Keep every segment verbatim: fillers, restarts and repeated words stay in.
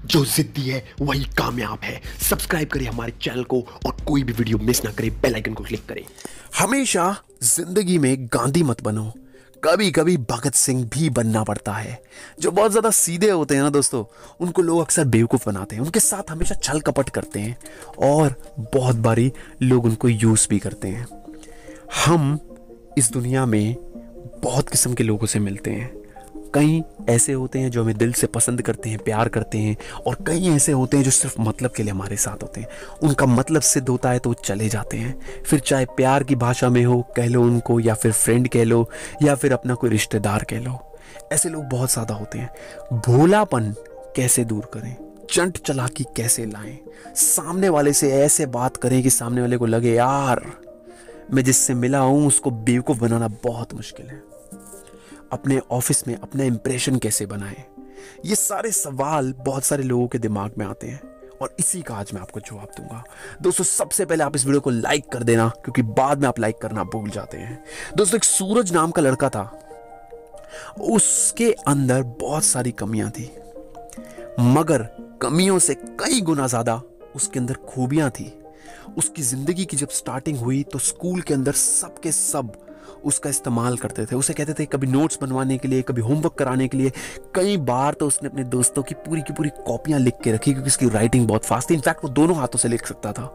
जो जिद्दी है वही कामयाब है। सब्सक्राइब करें हमारे चैनल को और कोई भी वीडियो मिस ना करें, बेल आइकन को क्लिक करें। हमेशा जिंदगी में गांधी मत बनो, कभी कभी भगत सिंह भी बनना पड़ता है। जो बहुत ज्यादा सीधे होते हैं ना दोस्तों, उनको लोग अक्सर बेवकूफ बनाते हैं, उनके साथ हमेशा छल कपट करते हैं और बहुत बारी लोग उनको यूज भी करते हैं। हम इस दुनिया में बहुत किस्म के लोगों से मिलते हैं। कई ऐसे होते हैं जो हमें दिल से पसंद करते हैं, प्यार करते हैं, और कई ऐसे होते हैं जो सिर्फ मतलब के लिए हमारे साथ होते हैं। उनका मतलब सिद्ध होता है तो वो चले जाते हैं। फिर चाहे प्यार की भाषा में हो कह लो उनको, या फिर फ्रेंड कह लो, या फिर अपना कोई रिश्तेदार कह लो। ऐसे लोग बहुत ज़्यादा होते हैं। भोलापन कैसे दूर करें, चंट चालाकी कैसे लाएं, सामने वाले से ऐसे बात करें कि सामने वाले को लगे यार मैं जिससे मिला हूं उसको बेवकूफ़ बनाना बहुत मुश्किल है। अपने ऑफिस में अपना इंप्रेशन कैसे बनाएं, ये सारे सवाल बहुत सारे लोगों के दिमाग में आते हैं और इसी का आज मैं आपको जवाब दूंगा। दोस्तों सबसे पहले आप इस वीडियो को लाइक कर देना, क्योंकि बाद में आप लाइक करना भूल जाते हैं। दोस्तों एक सूरज नाम का लड़का था, उसके अंदर बहुत सारी कमियां थी, मगर कमियों से कई गुना ज्यादा उसके अंदर खूबियां थी। उसकी जिंदगी की जब स्टार्टिंग हुई तो स्कूल के अंदर सबके सब उसका इस्तेमाल करते थे। उसे कहते थे कभी नोट्स बनवाने के लिए, कभी होमवर्क कराने के लिए। कई बार तो उसने अपने दोस्तों की पूरी की पूरी कॉपियां लिख के रखी, क्योंकि उसकी राइटिंग बहुत फास्ट थी। इनफैक्ट वो दोनों हाथों से लिख सकता था।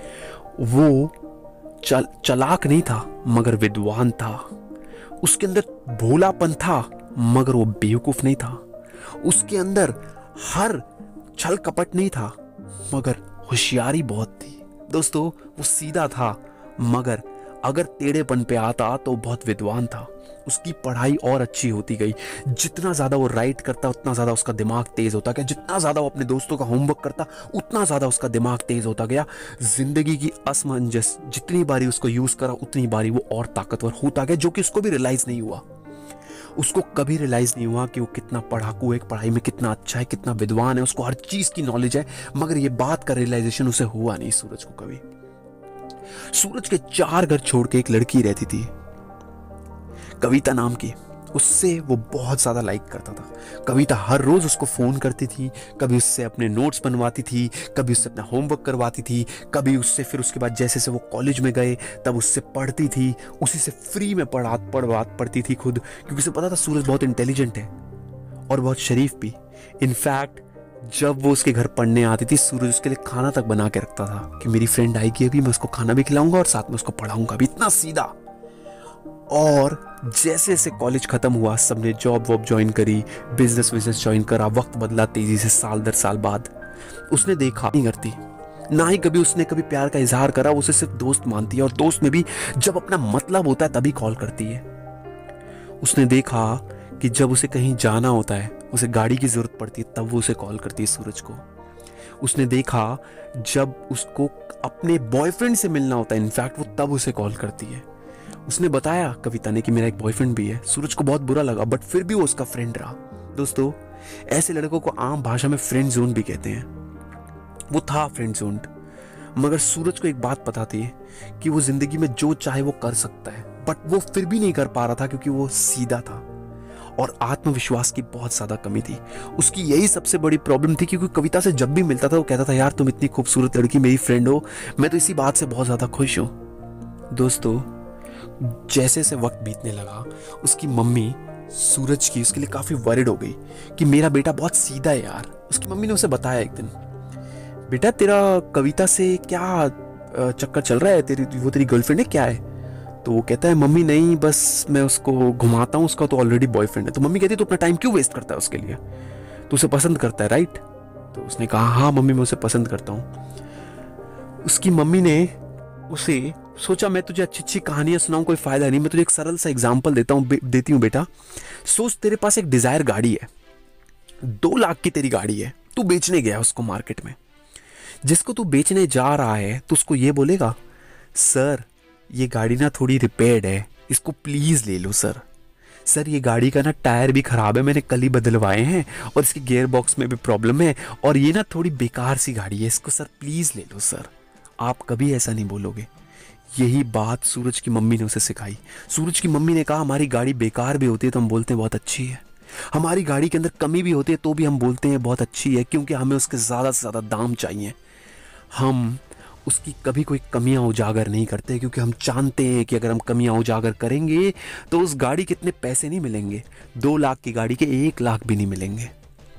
वो चल, चलाक नहीं था मगर विद्वान था। उसके अंदर भोलापन था मगर वो बेवकूफ नहीं था। उसके अंदर हर छल कपट नहीं था मगर होशियारी बहुत थी। दोस्तों वो सीधा था मगर अगर टेढ़ेपन पे आता तो बहुत विद्वान था। उसकी पढ़ाई और अच्छी होती गई। जितना ज्यादा वो राइट करता उतना ज्यादा उसका दिमाग तेज होता गया। जितना ज्यादा वो अपने दोस्तों का होमवर्क करता उतना ज्यादा उसका दिमाग तेज होता गया। जिंदगी की असमंजस जितनी बारी उसको यूज करा उतनी बारी वो और ताकतवर होता गया, जो कि उसको भी रियलाइज नहीं हुआ। उसको कभी रियलाइज नहीं हुआ कि वो कितना पढ़ाकू है, पढ़ाई में कितना अच्छा है, कितना विद्वान है, उसको हर चीज की नॉलेज है, मगर ये बात का रियलाइजेशन उसे हुआ नहीं, सूरज को कभी। सूरज के चार घर छोड़ के एक लड़की रहती थी, कविता नाम की। उससे वो बहुत ज्यादा लाइक करता था। कविता हर रोज उसको फोन करती थी, कभी उससे अपने नोट्स बनवाती थी, कभी उससे अपना होमवर्क करवाती थी, कभी उससे फिर उसके बाद जैसे से वो कॉलेज में गए तब उससे पढ़ती थी, उसी से फ्री में पढ़ा पढ़वा पढ़ती थी खुद, क्योंकि उसे पता था सूरज बहुत इंटेलिजेंट है और बहुत शरीफ भी। इनफैक्ट जब वो उसके घर पढ़ने आती थी, सूरज उसके लिए खाना तक बना के रखता था कि मेरी फ्रेंड आएगी अभी, मैं उसको खाना भी खिलाऊंगा और साथ में उसको पढ़ाऊंगा भी। इतना सीधा। और जैसे जैसे कॉलेज खत्म हुआ, सबने जॉब वॉब ज्वाइन करी, बिजनेस विजनेस ज्वाइन करा, वक्त बदला तेजी से साल दर साल बाद। उसने देखा नहीं करती, ना ही कभी उसने कभी प्यार का इजहार करा। उसे सिर्फ दोस्त मानती है और दोस्त में भी जब अपना मतलब होता है तभी कॉल करती है। उसने देखा कि जब उसे कहीं जाना होता है, उसे गाड़ी की जरूरत पड़ती है, तब वो उसे कॉल करती है सूरज को। उसने देखा जब उसको अपने बॉयफ्रेंड से मिलना होता है, इनफैक्ट वो तब उसे कॉल करती है। उसने बताया कविता ने कि मेरा एक बॉयफ्रेंड भी है। सूरज को बहुत बुरा लगा, बट फिर भी वो उसका फ्रेंड रहा। दोस्तों ऐसे लड़कों को आम भाषा में फ्रेंड जोन भी कहते हैं। वो था फ्रेंड जोन, मगर सूरज को एक बात पता थी कि वो जिंदगी में जो चाहे वो कर सकता है, बट वो फिर भी नहीं कर पा रहा था क्योंकि वो सीधा था और आत्मविश्वास की बहुत ज्यादा कमी थी। उसकी यही सबसे बड़ी प्रॉब्लम थी, क्योंकि कविता से जब भी मिलता था वो कहता था यार तुम इतनी खूबसूरत लड़की मेरी फ्रेंड हो, मैं तो इसी बात से बहुत ज्यादा खुश हूं। दोस्तों जैसे से वक्त बीतने लगा, उसकी मम्मी सूरज की उसके लिए काफी वरिड हो गई कि मेरा बेटा बहुत सीधा है यार। उसकी मम्मी ने उसे बताया एक दिन, बेटा तेरा कविता से क्या चक्कर चल रहा है, तेरी वो तेरी गर्लफ्रेंड है क्या है? तो वो कहता है मम्मी नहीं, बस मैं उसको घुमाता हूँ, उसका तो ऑलरेडी बॉयफ्रेंड है। तो मम्मी कहती है तो अपना टाइम क्यों वेस्ट करता है उसके लिए, तो उसे पसंद करता है राइट? तो उसने कहा हाँ मम्मी मैं उसे पसंद करता हूँ। उसकी मम्मी ने उसे सोचा मैं तुझे अच्छी अच्छी कहानियां सुनाऊं, कोई फायदा नहीं, मैं तुझे एक सरल सा एग्जांपल देता हूं देती हूं बेटा। सोच तेरे पास एक डिजायर गाड़ी है, दो लाख की तेरी गाड़ी है, तू बेचने गया उसको मार्केट में। जिसको तू बेचने जा रहा है तो उसको ये बोलेगा सर ये गाड़ी ना थोड़ी रिपेयर्ड है, इसको प्लीज ले लो सर। सर ये गाड़ी का ना टायर भी खराब है, मैंने कल ही बदलवाए हैं, और इसके गियर बॉक्स में भी प्रॉब्लम है, और ये ना थोड़ी बेकार सी गाड़ी है, इसको सर प्लीज ले लो सर। आप कभी ऐसा नहीं बोलोगे। यही बात सूरज की मम्मी ने उसे सिखाई। सूरज की मम्मी ने कहा हमारी गाड़ी बेकार भी होती है तो हम बोलते हैं बहुत अच्छी है, हमारी गाड़ी के अंदर कमी भी होती है तो भी हम बोलते हैं बहुत अच्छी है, क्योंकि हमें उसके ज़्यादा से ज़्यादा दाम चाहिए। हम उसकी कभी कोई कमियां उजागर नहीं करते, क्योंकि हम जानते हैं कि अगर हम कमियां उजागर करेंगे तो उस गाड़ी के इतने पैसे नहीं मिलेंगे, दो लाख की गाड़ी के एक लाख भी नहीं मिलेंगे।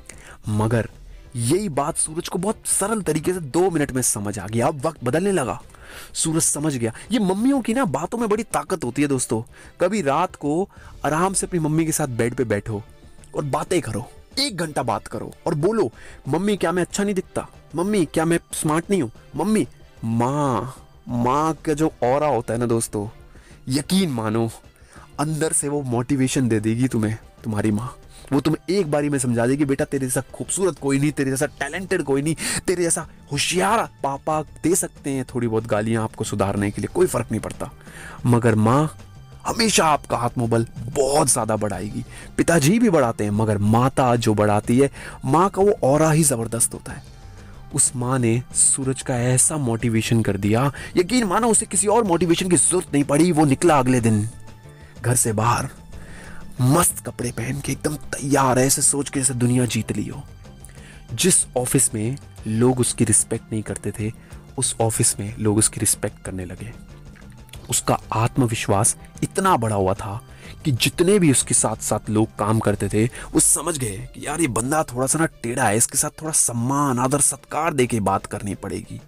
मगर यही बात सूरज को बहुत सरल तरीके से दो मिनट में समझ आ गया। अब वक्त बदलने लगा, सूरज समझ गया। ये मम्मियों की ना बातों में बड़ी ताकत होती है दोस्तों। कभी रात को आराम से अपनी मम्मी के साथ बेड पे बैठो और बातें करो, एक घंटा बात करो और बोलो, मम्मी क्या मैं अच्छा नहीं दिखता, मम्मी क्या मैं स्मार्ट नहीं हूं, मम्मी। माँ माँ का जो ऑरा होता है ना दोस्तों, यकीन मानो अंदर से वो मोटिवेशन दे देगी तुम्हें। तुम्हारी माँ वो तुम्हें एक बारी में समझा देगी, बेटा तेरे जैसा खूबसूरत कोई नहीं, तेरे जैसा टैलेंटेड कोई नहीं, तेरे जैसा होशियार। पापा दे सकते हैं थोड़ी बहुत गालियां आपको सुधारने के लिए, कोई फर्क नहीं पड़ता, मगर माँ हमेशा आपका आत्मबल बहुत ज्यादा बढ़ाएगी। पिताजी भी बढ़ाते हैं, मगर माता जो बढ़ाती है, माँ का वो ऑरा ही जबरदस्त होता है। उस माँ ने सूरज का ऐसा मोटिवेशन कर दिया, यकीन मानो उसे किसी और मोटिवेशन की जरूरत नहीं पड़ी। वो निकला अगले दिन घर से बाहर, मस्त कपड़े पहन के एकदम तैयार है, ऐसे सोच के जैसे दुनिया जीत ली हो। जिस ऑफिस में लोग उसकी रिस्पेक्ट नहीं करते थे, उस ऑफिस में लोग उसकी रिस्पेक्ट करने लगे। उसका आत्मविश्वास इतना बढ़ा हुआ था कि जितने भी उसके साथ साथ लोग काम करते थे वो समझ गए कि यार ये बंदा थोड़ा सा ना टेढ़ा है, इसके साथ थोड़ा सम्मान आदर सत्कार देके बात करनी पड़ेगी।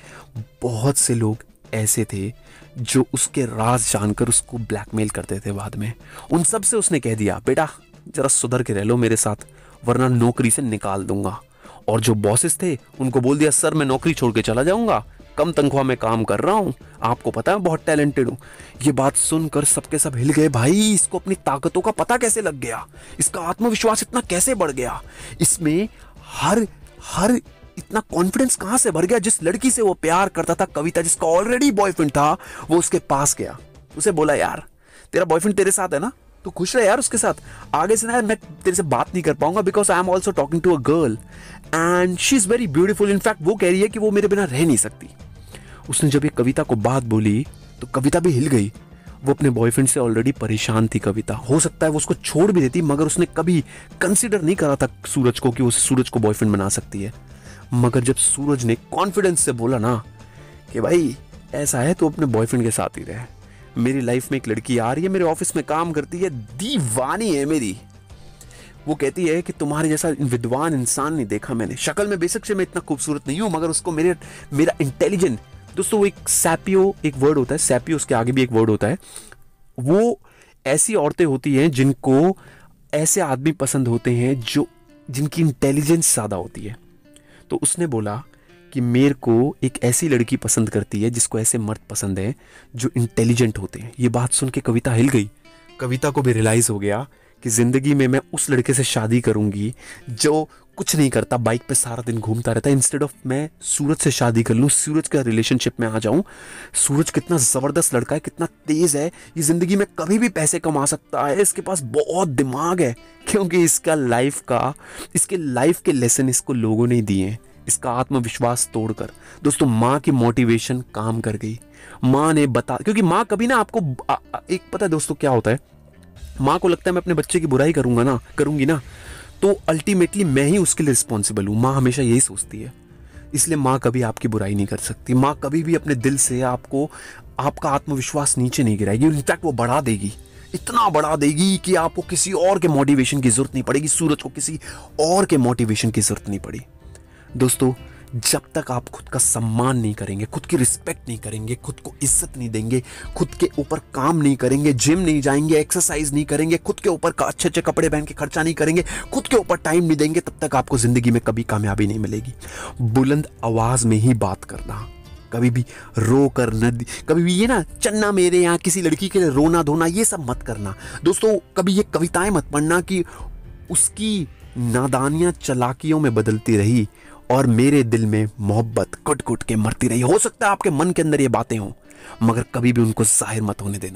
बहुत से लोग ऐसे थे जो उसके राज जानकर उसको ब्लैकमेल करते थे बाद में। उन सब से उसने कह दिया, बेटा जरा सुधर के रह लो मेरे साथ, वरना नौकरी से निकाल दूंगा। और जो बॉसेस थे उनको बोल दिया, सर मैं नौकरी छोड़ के चला जाऊंगा, कम तनख्वाह में काम कर रहा हूं, आपको पता है बहुत टैलेंटेड हूं। ये बात सुनकर सबके सब हिल गए, भाई इसको अपनी ताकतों का पता कैसे लग गया, इसका आत्मविश्वास इतना कैसे बढ़ गया, इसमें हर हर इतना कॉन्फिडेंस कहां से भर गया। जिस लड़की से वो प्यार करता था, कविता, जिसका ऑलरेडी बॉयफ्रेंड था, वो उसके पास गया, उसे बोला, यार तेरा बॉयफ्रेंड तेरे साथ है ना, तू खुश रहे यार उसके साथ, आगे से ना मैं तेरे से बात नहीं कर पाऊंगा, because I am also talking to a girl and she is very beautiful, in fact वो कह रही है कि वो मेरे बिना रह नहीं सकती। उसने जब ये कविता को बात बोली तो कविता भी हिल गई। वो अपने बॉयफ्रेंड से ऑलरेडी परेशान थी कविता, हो सकता है वो उसको छोड़ भी देती, मगर उसने कभी कंसिडर नहीं करा था सूरज को कि वो सूरज को बॉयफ्रेंड बना सकती है। मगर जब सूरज ने कॉन्फिडेंस से बोला ना कि भाई ऐसा है तो अपने बॉयफ्रेंड के साथ ही रहे, मेरी लाइफ में एक लड़की आ रही है, मेरे ऑफिस में काम करती है, दीवानी है मेरी, वो कहती है कि तुम्हारे जैसा विद्वान इंसान नहीं देखा मैंने, शक्ल में बेशक से मैं इतना खूबसूरत नहीं हूं, मगर उसको मेरे मेरा इंटेलिजेंट। दोस्तों वो एक सैपियो एक वर्ड होता है, सैपियो उसके आगे भी एक वर्ड होता है। वो ऐसी औरतें होती हैं जिनको ऐसे आदमी पसंद होते हैं जो जिनकी इंटेलिजेंस ज्यादा होती है। तो उसने बोला कि मेरे को एक ऐसी लड़की पसंद करती है जिसको ऐसे मर्द पसंद है जो इंटेलिजेंट होते हैं। ये बात सुन के कविता हिल गई। कविता को भी रियलाइज हो गया कि जिंदगी में मैं उस लड़के से शादी करूंगी जो कुछ नहीं करता, बाइक पे सारा दिन घूमता रहता है, इंस्टेड ऑफ मैं सूरज से शादी कर लूं, सूरज का रिलेशनशिप में आ जाऊं। सूरज कितना जबरदस्त लड़का है, कितना तेज है, ये जिंदगी में कभी भी पैसे कमा सकता है, इसके पास बहुत दिमाग है, क्योंकि इसका लाइफ का इसके लाइफ के लेसन इसको लोगों ने दिए हैं, इसका आत्मविश्वास तोड़कर। दोस्तों माँ की मोटिवेशन काम कर गई। माँ ने बता, क्योंकि माँ कभी ना आपको आ, आ, एक पता है दोस्तों क्या होता है, माँ को लगता है मैं अपने बच्चे की बुराई करूंगा ना करूंगी ना तो अल्टीमेटली मैं ही उसके लिए रिस्पॉन्सिबल हूं। माँ हमेशा यही सोचती है, इसलिए माँ कभी आपकी बुराई नहीं कर सकती। माँ कभी भी अपने दिल से आपको आपका आत्मविश्वास नीचे नहीं गिराएगी, इनफैक्ट वो बढ़ा देगी, इतना बढ़ा देगी कि आपको किसी और के मोटिवेशन की जरूरत नहीं पड़ेगी, सूरज को किसी और के मोटिवेशन की जरूरत नहीं पड़ी। दोस्तों जब तक आप खुद का सम्मान नहीं करेंगे, खुद की रिस्पेक्ट नहीं करेंगे, खुद को इज्जत नहीं देंगे, खुद के ऊपर काम नहीं करेंगे, जिम नहीं जाएंगे, एक्सरसाइज नहीं करेंगे, खुद के ऊपर अच्छे अच्छे कपड़े पहन के खर्चा नहीं करेंगे, खुद के ऊपर टाइम नहीं देंगे, तब तक आपको जिंदगी में कभी कामयाबी नहीं मिलेगी। बुलंद आवाज में ही बात करना, कभी भी रो कर न, कभी भी ये ना चन्ना मेरे यहाँ किसी लड़की के लिए रोना धोना ये सब मत करना। दोस्तों कभी ये कविताएं मत पढ़ना कि उसकी नादानियां चलाकियों में बदलती रही और मेरे दिल में मोहब्बत कुट कुट के मरती रही। हो सकता है आपके मन के अंदर ये बातें हों, मगर कभी भी उनको जाहिर मत होने देना।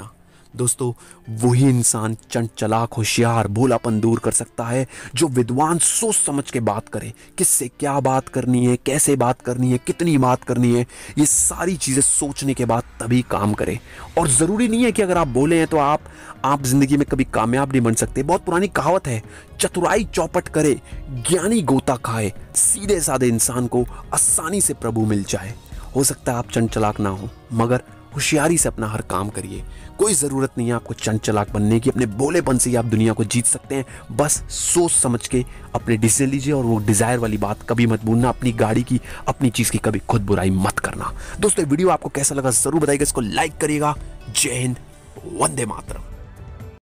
दोस्तों, वही इंसान चंट चालाक होशियार भोलापन दूर कर सकता है जो विद्वान सोच समझ के बात करे, किससे क्या बात करनी है, कैसे बात करनी है, कितनी बात करनी है, ये सारी चीजें सोचने के बाद तभी काम करे। और जरूरी नहीं है कि अगर आप बोले हैं तो आप आप जिंदगी में कभी कामयाब नहीं बन सकते। बहुत पुरानी कहावत है, चतुराई चौपट करे ज्ञानी गोता खाए, सीधे साधे इंसान को आसानी से प्रभु मिल जाए। हो सकता है आप चंट चालाक ना हो, मगर होशियारी से अपना हर काम करिए। कोई ज़रूरत नहीं है आपको चंट चालाक बनने की, अपने भोलेपन से ही आप दुनिया को जीत सकते हैं। बस सोच समझ के अपने डिसीजन लीजिए और वो डिज़ायर वाली बात कभी मत भूलना, अपनी गाड़ी की, अपनी चीज़ की कभी खुद बुराई मत करना। दोस्तों, वीडियो आपको कैसा लगा ज़रूर बताइएगा, इसको लाइक करिएगा। जय हिंद, वंदे मातरम।